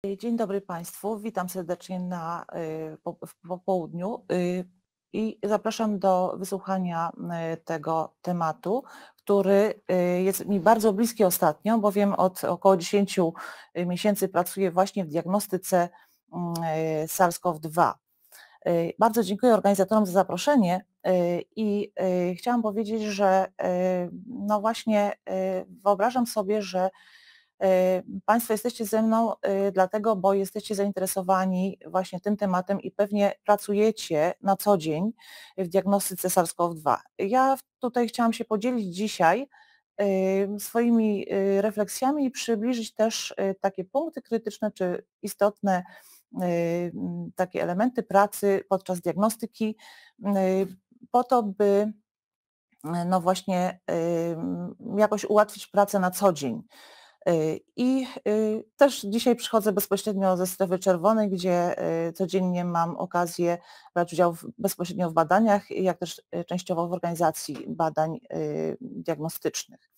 Dzień dobry Państwu, witam serdecznie w popołudniu i zapraszam do wysłuchania tego tematu, który jest mi bardzo bliski ostatnio, bowiem od około 10 miesięcy pracuję właśnie w diagnostyce SARS-CoV-2. Bardzo dziękuję organizatorom za zaproszenie i chciałam powiedzieć, że no właśnie wyobrażam sobie, że Państwo jesteście ze mną dlatego, bo jesteście zainteresowani właśnie tym tematem i pewnie pracujecie na co dzień w diagnostyce SARS-CoV-2. Ja tutaj chciałam się podzielić dzisiaj swoimi refleksjami i przybliżyć też takie punkty krytyczne czy istotne takie elementy pracy podczas diagnostyki po to, by no właśnie jakoś ułatwić pracę na co dzień. I też dzisiaj przychodzę bezpośrednio ze strefy czerwonej, gdzie codziennie mam okazję brać udział bezpośrednio w badaniach, jak też częściowo w organizacji badań diagnostycznych.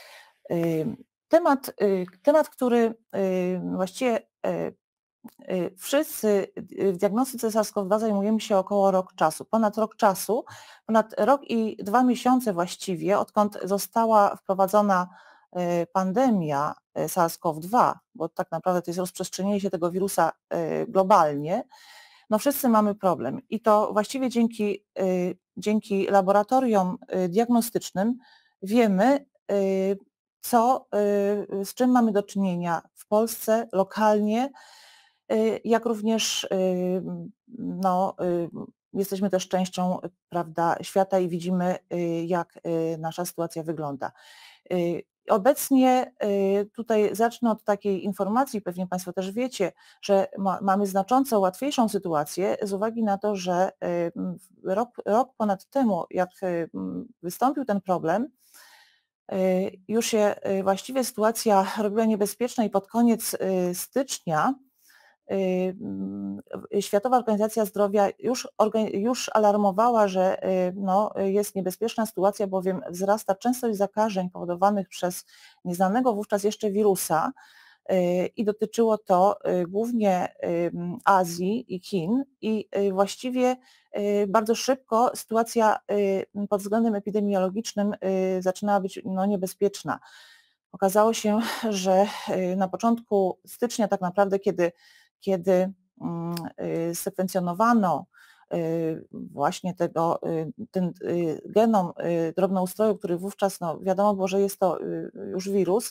Temat, który właściwie wszyscy w diagnostyce SARS-CoV-2 zajmujemy się około rok czasu, ponad rok i 2 miesiące właściwie, odkąd została wprowadzona pandemia SARS-CoV-2, bo tak naprawdę to jest rozprzestrzenienie się tego wirusa globalnie, no wszyscy mamy problem i to właściwie dzięki laboratoriom diagnostycznym wiemy, z czym mamy do czynienia w Polsce, lokalnie, jak również no, jesteśmy też częścią, prawda, świata i widzimy, jak nasza sytuacja wygląda. Obecnie tutaj zacznę od takiej informacji, pewnie Państwo też wiecie, że mamy znacząco łatwiejszą sytuację z uwagi na to, że rok ponad temu, jak wystąpił ten problem, już się właściwie sytuacja robiła niebezpieczna i pod koniec stycznia Światowa Organizacja Zdrowia już alarmowała, że no, jest niebezpieczna sytuacja, bowiem wzrasta częstość zakażeń powodowanych przez nieznanego wówczas jeszcze wirusa i dotyczyło to głównie Azji i Chin i właściwie bardzo szybko sytuacja pod względem epidemiologicznym zaczynała być no, niebezpieczna. Okazało się, że na początku stycznia tak naprawdę, kiedy sekwencjonowano właśnie ten genom drobnoustroju, który wówczas no, wiadomo było, że jest to już wirus,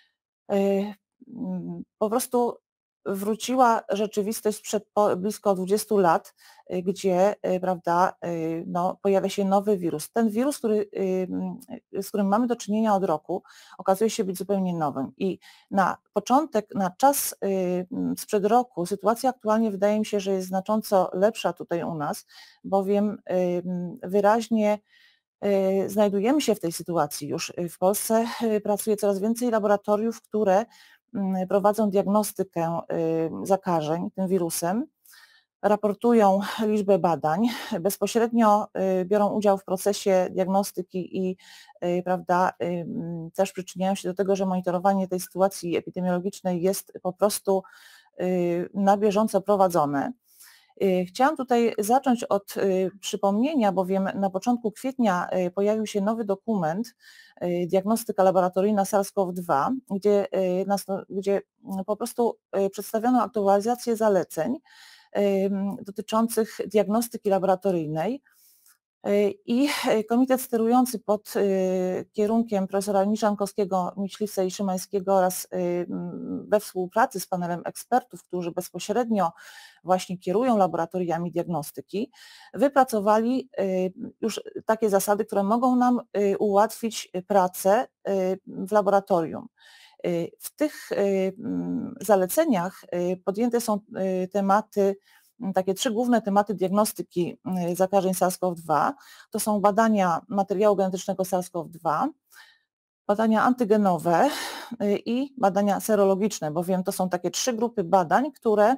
po prostu wróciła rzeczywistość sprzed blisko 20 lat, gdzie prawda, no, pojawia się nowy wirus. Ten wirus, z którym mamy do czynienia od roku, okazuje się być zupełnie nowym. I na czas sprzed roku sytuacja aktualnie wydaje mi się, że jest znacząco lepsza tutaj u nas, bowiem wyraźnie znajdujemy się w tej sytuacji już. W Polsce pracuje coraz więcej laboratoriów, które prowadzą diagnostykę zakażeń tym wirusem, raportują liczbę badań, bezpośrednio biorą udział w procesie diagnostyki i prawda, też przyczyniają się do tego, że monitorowanie tej sytuacji epidemiologicznej jest po prostu na bieżąco prowadzone. Chciałam tutaj zacząć od przypomnienia, bowiem na początku kwietnia pojawił się nowy dokument, diagnostyka laboratoryjna SARS-CoV-2, gdzie po prostu przedstawiono aktualizację zaleceń dotyczących diagnostyki laboratoryjnej i komitet sterujący pod kierunkiem profesora Niszankowskiego, Myśliwca i Szymańskiego oraz we współpracy z panelem ekspertów, którzy bezpośrednio właśnie kierują laboratoriami diagnostyki, wypracowali już takie zasady, które mogą nam ułatwić pracę w laboratorium. W tych zaleceniach podjęte są tematy, takie 3 główne tematy diagnostyki zakażeń SARS-CoV-2. To są badania materiału genetycznego SARS-CoV-2, badania antygenowe i badania serologiczne, bowiem to są takie 3 grupy badań,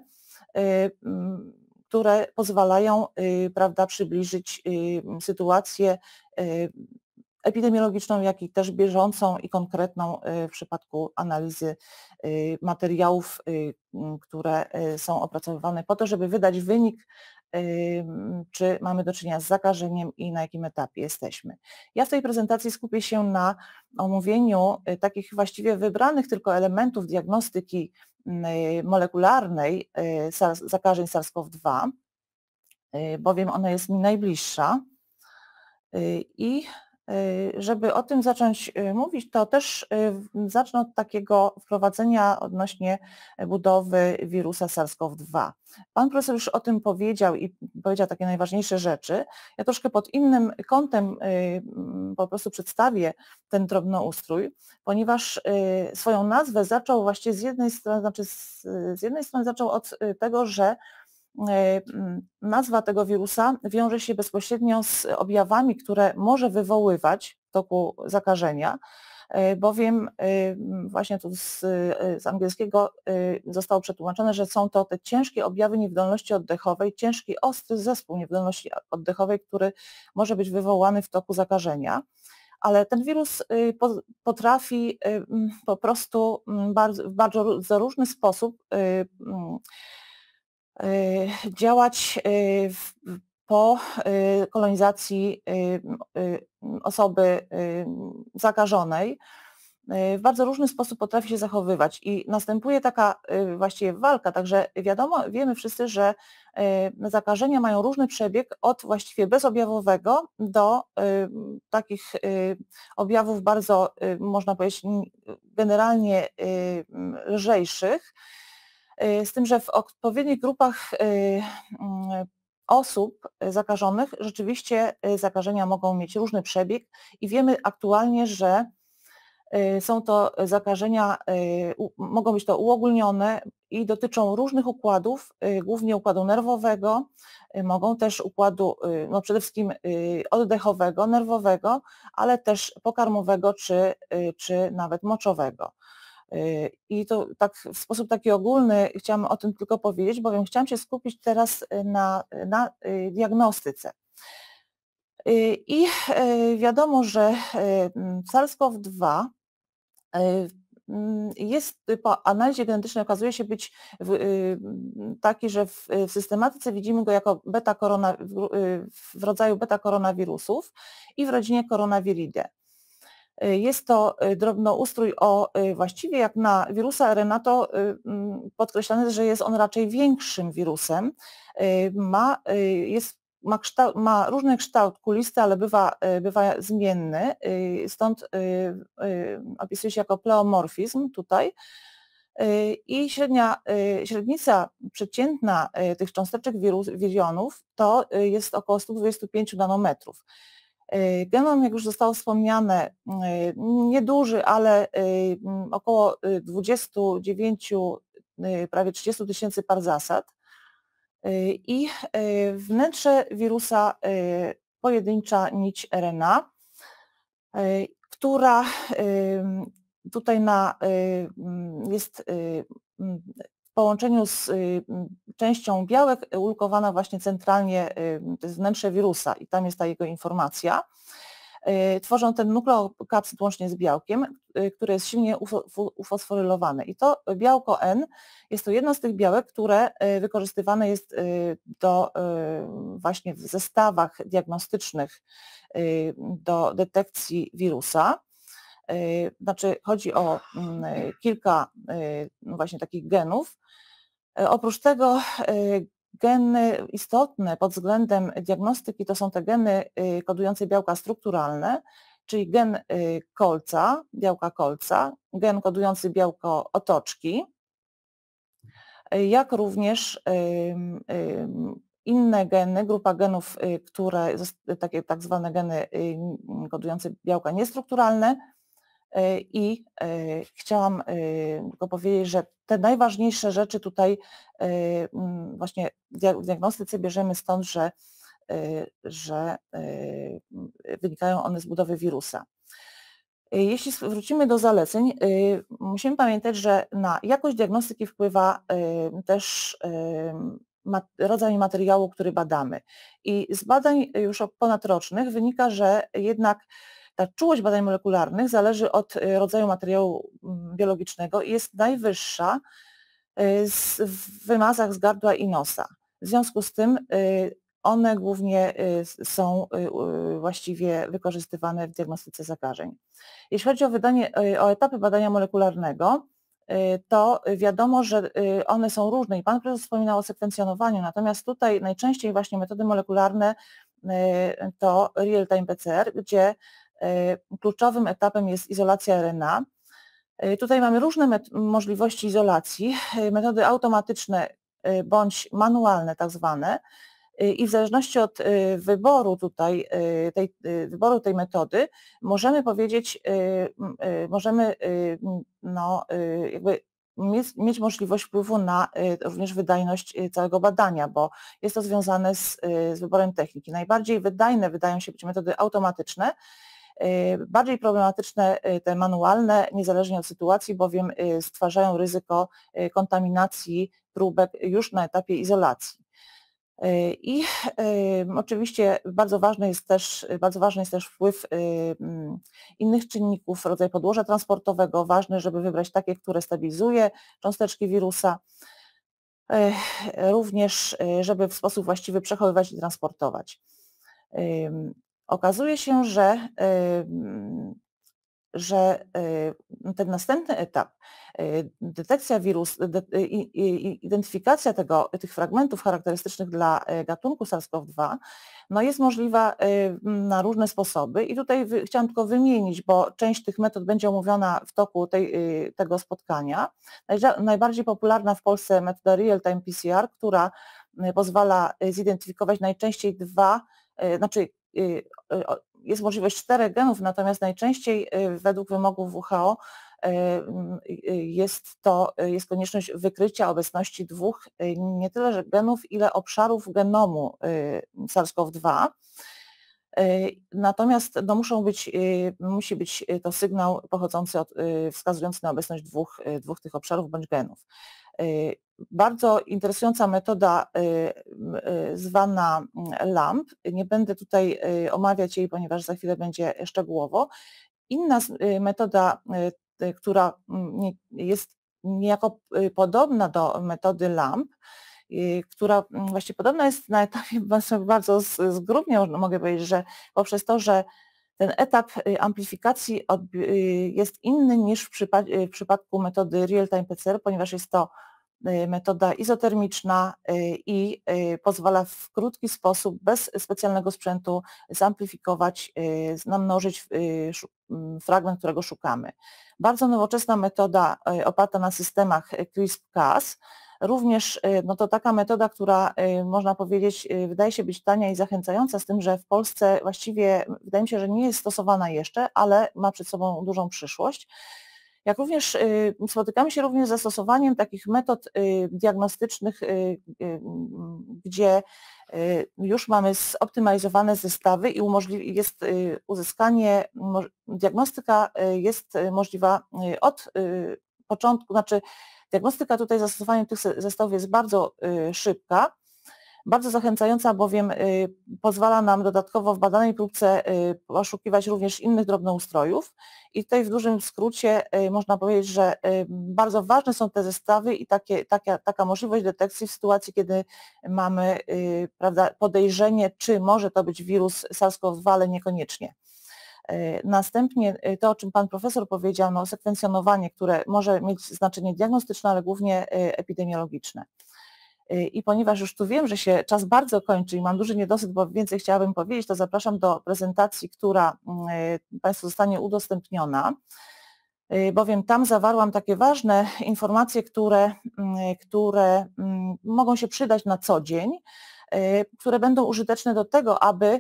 które pozwalają, prawda, przybliżyć sytuację epidemiologiczną, jak i też bieżącą i konkretną w przypadku analizy materiałów, które są opracowywane po to, żeby wydać wynik, czy mamy do czynienia z zakażeniem i na jakim etapie jesteśmy. Ja w tej prezentacji skupię się na omówieniu takich właściwie wybranych tylko elementów diagnostyki molekularnej zakażeń SARS-CoV-2, bowiem ona jest mi najbliższa. I żeby o tym zacząć mówić, to też zacznę od takiego wprowadzenia odnośnie budowy wirusa SARS-CoV-2. Pan profesor już o tym powiedział i powiedział takie najważniejsze rzeczy. Ja troszkę pod innym kątem po prostu przedstawię ten drobnoustrój, ponieważ swoją nazwę zaczął właściwie z jednej strony, znaczy z jednej strony zaczął od tego, że nazwa tego wirusa wiąże się bezpośrednio z objawami, które może wywoływać w toku zakażenia, bowiem właśnie tu z angielskiego zostało przetłumaczone, że są to te ciężkie objawy niewydolności oddechowej, ciężki, ostry zespół niewydolności oddechowej, który może być wywołany w toku zakażenia. Ale ten wirus potrafi po prostu w bardzo różny sposób działać po kolonizacji osoby zakażonej. W bardzo różny sposób potrafi się zachowywać i następuje taka właściwie walka, także wiemy wszyscy, że zakażenia mają różny przebieg od właściwie bezobjawowego do takich objawów bardzo, można powiedzieć, generalnie lżejszych, z tym, że w odpowiednich grupach osób zakażonych rzeczywiście zakażenia mogą mieć różny przebieg i wiemy aktualnie, że są to zakażenia, mogą być to uogólnione i dotyczą różnych układów, głównie układu nerwowego, mogą też układu no przede wszystkim oddechowego, nerwowego, ale też pokarmowego czy nawet moczowego. I to tak w sposób taki ogólny chciałam o tym tylko powiedzieć, bowiem chciałam się skupić teraz na diagnostyce. I wiadomo, że SARS-CoV-2 jest po analizie genetycznej okazuje się być taki, że w systematyce widzimy go jako w rodzaju beta-koronawirusów i w rodzinie Coronaviridae. Jest to drobnoustrój właściwie jak na wirusa RNA, to podkreślane jest, że jest on raczej większym wirusem. Ma różny kształt kulisty, ale bywa zmienny, stąd opisuje się jako pleomorfizm tutaj. I średnica przeciętna tych cząsteczek wirionów to jest około 125 nanometrów. Genom, jak już zostało wspomniane, nieduży, ale około 29, prawie 30 tysięcy par zasad. I wnętrze wirusa pojedyncza nić RNA, która tutaj jest w połączeniu z częścią białek ulokowana właśnie centralnie, to jest wnętrze wirusa i tam jest ta jego informacja. Tworzą ten nukleokapsyd łącznie z białkiem, które jest silnie ufosforylowane. I to białko N jest to jedno z tych białek, które wykorzystywane jest właśnie w zestawach diagnostycznych do detekcji wirusa. Znaczy chodzi o kilka właśnie takich genów. Oprócz tego geny istotne pod względem diagnostyki to są te geny kodujące białka strukturalne, czyli gen kolca, białka kolca, gen kodujący białko otoczki, jak również inne geny, grupa genów, które takie tak zwane geny kodujące białka niestrukturalne. I chciałam tylko powiedzieć, że te najważniejsze rzeczy tutaj właśnie w diagnostyce bierzemy stąd, że wynikają one z budowy wirusa. Jeśli wrócimy do zaleceń, musimy pamiętać, że na jakość diagnostyki wpływa też rodzaj materiału, który badamy. I z badań już ponadrocznych wynika, że jednak Ta czułość badań molekularnych zależy od rodzaju materiału biologicznego i jest najwyższa w wymazach z gardła i nosa. W związku z tym one głównie są właściwie wykorzystywane w diagnostyce zakażeń. Jeśli chodzi o etapy badania molekularnego, to wiadomo, że one są różne i pan profesor wspominał o sekwencjonowaniu, natomiast tutaj najczęściej właśnie metody molekularne to real-time PCR, gdzie kluczowym etapem jest izolacja RNA. Tutaj mamy różne możliwości izolacji, metody automatyczne bądź manualne tak zwane i w zależności od wyboru wyboru tej metody możemy powiedzieć, jakby mieć możliwość wpływu na również wydajność całego badania, bo jest to związane z wyborem techniki. Najbardziej wydajne wydają się być metody automatyczne, bardziej problematyczne te manualne, niezależnie od sytuacji, bowiem stwarzają ryzyko kontaminacji próbek już na etapie izolacji. I oczywiście bardzo ważny jest też wpływ innych czynników, rodzaj podłoża transportowego. Ważne, żeby wybrać takie, które stabilizuje cząsteczki wirusa, również żeby w sposób właściwy przechowywać i transportować. Okazuje się, że ten następny etap, detekcja identyfikacja tych fragmentów charakterystycznych dla gatunku SARS-CoV-2, no jest możliwa na różne sposoby i tutaj chciałam tylko wymienić, bo część tych metod będzie omówiona w toku tego spotkania. Najbardziej popularna w Polsce metoda real-time PCR, która pozwala zidentyfikować najczęściej jest możliwość 4 genów, natomiast najczęściej według wymogów WHO jest konieczność wykrycia obecności 2 nie tyle genów, ile obszarów genomu SARS-CoV-2. Natomiast musi być to sygnał pochodzący wskazujący na obecność dwóch tych obszarów bądź genów. Bardzo interesująca metoda zwana LAMP. Nie będę tutaj omawiać jej, ponieważ za chwilę będzie szczegółowo. Inna metoda, która jest niejako podobna do metody LAMP, która właściwie podobna jest na etapie bardzo zgrubnie, mogę powiedzieć, że poprzez to, że ten etap amplifikacji jest inny niż w przypadku metody real-time PCR, ponieważ jest to metoda izotermiczna i pozwala w krótki sposób, bez specjalnego sprzętu zamplifikować, namnożyć fragment, którego szukamy. Bardzo nowoczesna metoda oparta na systemach CRISPR-Cas. Również no to taka metoda, która można powiedzieć wydaje się być tania i zachęcająca, z tym, że w Polsce właściwie wydaje mi się, że nie jest stosowana jeszcze, ale ma przed sobą dużą przyszłość. Jak również spotykamy się również z zastosowaniem takich metod diagnostycznych, gdzie już mamy zoptymalizowane zestawy i jest uzyskanie, diagnostyka jest możliwa od początku, diagnostyka tutaj zastosowaniem tych zestawów jest bardzo szybka, bardzo zachęcająca, bowiem pozwala nam dodatkowo w badanej próbce poszukiwać również innych drobnoustrojów i tutaj w dużym skrócie można powiedzieć, że bardzo ważne są te zestawy i taka możliwość detekcji w sytuacji, kiedy mamy podejrzenie, czy może to być wirus SARS-CoV-2, ale niekoniecznie. Następnie to, o czym pan profesor powiedział, sekwencjonowanie, które może mieć znaczenie diagnostyczne, ale głównie epidemiologiczne. I ponieważ już tu wiem, że się czas bardzo kończy i mam duży niedosyt, bo więcej chciałabym powiedzieć, to zapraszam do prezentacji, która Państwu zostanie udostępniona, bowiem tam zawarłam takie ważne informacje, które mogą się przydać na co dzień, które będą użyteczne do tego, aby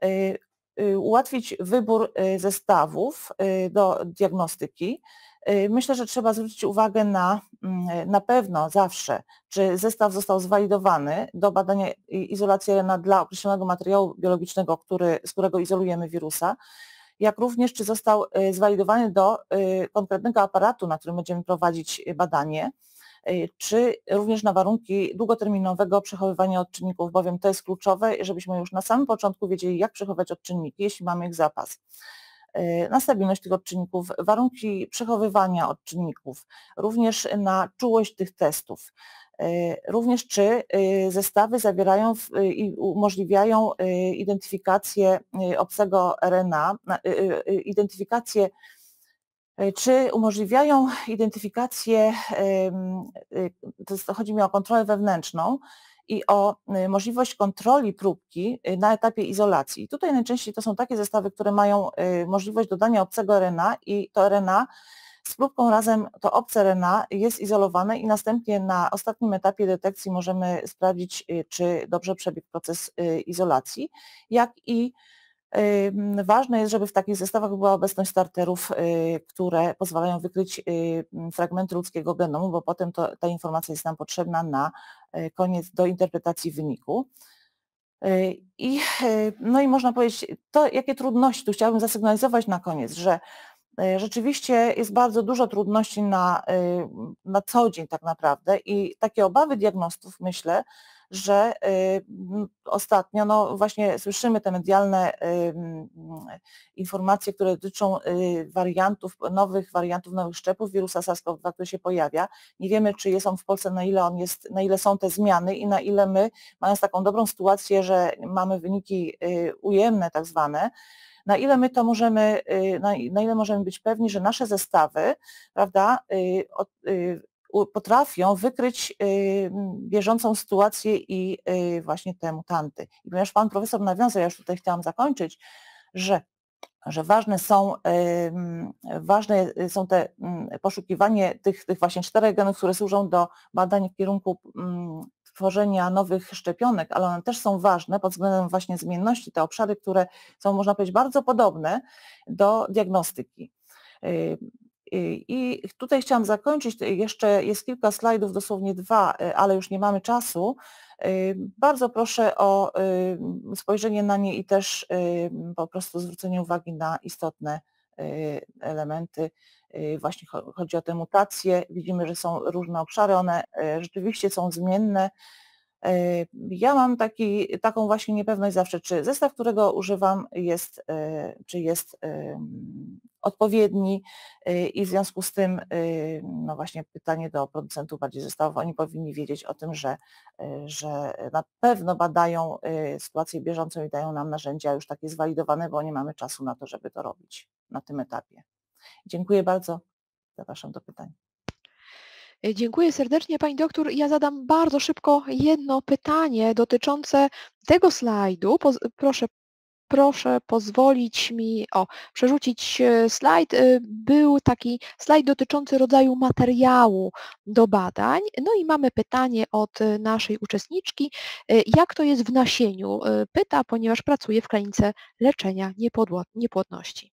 ułatwić wybór zestawów do diagnostyki. Myślę, że trzeba zwrócić uwagę na pewno zawsze, czy zestaw został zwalidowany do badania izolacji RNA dla określonego materiału biologicznego, z którego izolujemy wirusa, jak również czy został zwalidowany do konkretnego aparatu, na którym będziemy prowadzić badanie, czy również na warunki długoterminowego przechowywania odczynników, bowiem to jest kluczowe, żebyśmy już na samym początku wiedzieli, jak przechowywać odczynniki, jeśli mamy ich zapas. na stabilność tych odczynników, warunki przechowywania odczynników, również na czułość tych testów. Również czy zestawy zawierają i umożliwiają identyfikację obcego RNA, identyfikację, czy umożliwiają identyfikację, chodzi mi o kontrolę wewnętrzną i o możliwość kontroli próbki na etapie izolacji. Tutaj najczęściej to są takie zestawy, które mają możliwość dodania obcego RNA i to RNA z próbką razem, to obce RNA jest izolowane i następnie na ostatnim etapie detekcji możemy sprawdzić, czy dobrze przebiegł proces izolacji, jak i ważne jest, żeby w takich zestawach była obecność starterów, które pozwalają wykryć fragmenty ludzkiego genomu, bo potem ta informacja jest nam potrzebna na koniec do interpretacji wyniku. No i można powiedzieć, to jakie trudności, tu chciałabym zasygnalizować na koniec, że rzeczywiście jest bardzo dużo trudności na co dzień tak naprawdę i takie obawy diagnostów, myślę, że ostatnio no właśnie słyszymy te medialne informacje, które dotyczą nowych wariantów, nowych szczepów wirusa SARS-CoV-2, który się pojawia. Nie wiemy, czy jest on w Polsce, na ile są te zmiany i na ile my, mając taką dobrą sytuację, że mamy wyniki ujemne tak zwane, na ile my to możemy, na ile możemy być pewni, że nasze zestawy, prawda, potrafią wykryć bieżącą sytuację i właśnie te mutanty. I ponieważ pan profesor nawiązał, ja już tutaj chciałam zakończyć, że ważne są te poszukiwanie tych właśnie 4 genów, które służą do badań w kierunku tworzenia nowych szczepionek, ale one też są ważne pod względem właśnie zmienności, te obszary, które są, można powiedzieć, bardzo podobne do diagnostyki. I tutaj chciałam zakończyć, jeszcze jest kilka slajdów, dosłownie 2, ale już nie mamy czasu. Bardzo proszę o spojrzenie na nie i też po prostu zwrócenie uwagi na istotne elementy. Właśnie chodzi o te mutacje, widzimy, że są różne obszary, one rzeczywiście są zmienne. Ja mam taką właśnie niepewność zawsze, czy zestaw, którego używam czy jest odpowiedni i w związku z tym no właśnie pytanie do producentów bardziej zestawów, oni powinni wiedzieć o tym, że na pewno badają sytuację bieżącą i dają nam narzędzia już takie zwalidowane, bo nie mamy czasu na to, żeby to robić na tym etapie. Dziękuję bardzo, zapraszam do pytań. Dziękuję serdecznie pani doktor. Ja zadam bardzo szybko jedno pytanie dotyczące tego slajdu. Proszę pozwolić mi przerzucić slajd. Był taki slajd dotyczący rodzaju materiału do badań. No i mamy pytanie od naszej uczestniczki. Jak to jest w nasieniu? Pyta, ponieważ pracuje w klinice leczenia niepłodności.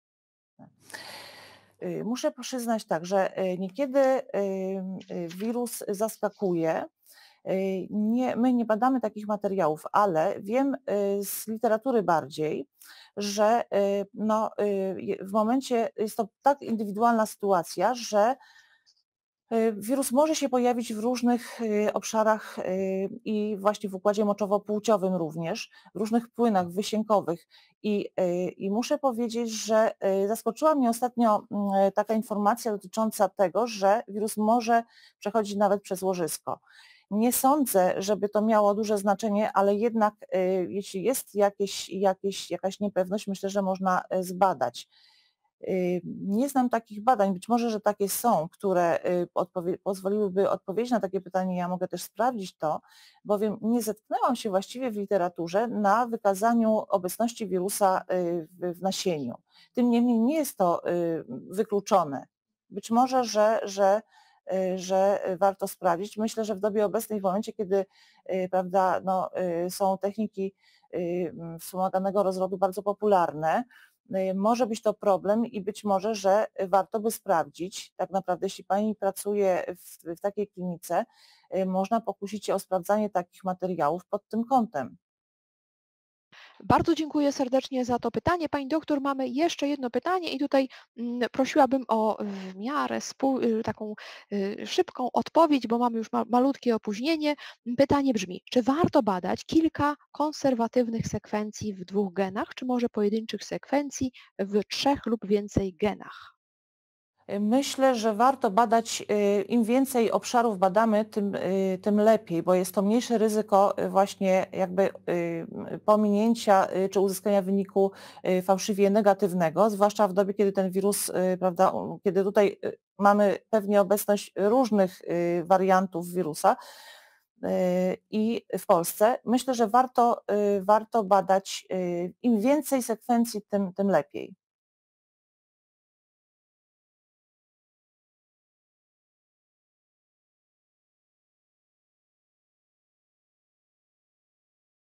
Muszę przyznać tak, że niekiedy wirus zaskakuje. My nie badamy takich materiałów, ale wiem z literatury bardziej, że no, w momencie jest to tak indywidualna sytuacja, że wirus może się pojawić w różnych obszarach i właśnie w układzie moczowo-płciowym również, w różnych płynach wysiękowych i muszę powiedzieć, że zaskoczyła mnie ostatnio taka informacja dotycząca tego, że wirus może przechodzić nawet przez łożysko. Nie sądzę, żeby to miało duże znaczenie, ale jednak jeśli jest jakaś niepewność, myślę, że można zbadać. Nie znam takich badań, być może, że takie są, które pozwoliłyby odpowiedzieć na takie pytanie, ja mogę też sprawdzić to, bowiem nie zetknęłam się właściwie w literaturze na wykazaniu obecności wirusa w nasieniu. Tym niemniej nie jest to wykluczone. Być może, że warto sprawdzić. Myślę, że w dobie obecnej, w momencie, kiedy prawda, no, są techniki wspomaganego rozrodu bardzo popularne, może być to problem i być może, że warto by sprawdzić, tak naprawdę jeśli pani pracuje w takiej klinice, można pokusić się o sprawdzanie takich materiałów pod tym kątem. Bardzo dziękuję serdecznie za to pytanie. Pani doktor, mamy jeszcze jedno pytanie i tutaj prosiłabym o w miarę taką szybką odpowiedź, bo mamy już malutkie opóźnienie. Pytanie brzmi, czy warto badać kilka konserwatywnych sekwencji w 2 genach, czy może pojedynczych sekwencji w 3 lub więcej genach? Myślę, że warto badać, im więcej obszarów badamy, tym lepiej, bo jest to mniejsze ryzyko właśnie jakby pominięcia czy uzyskania wyniku fałszywie negatywnego, zwłaszcza w dobie, kiedy ten wirus, prawda, kiedy tutaj mamy pewnie obecność różnych wariantów wirusa i w Polsce. Myślę, że warto badać, im więcej sekwencji, tym lepiej.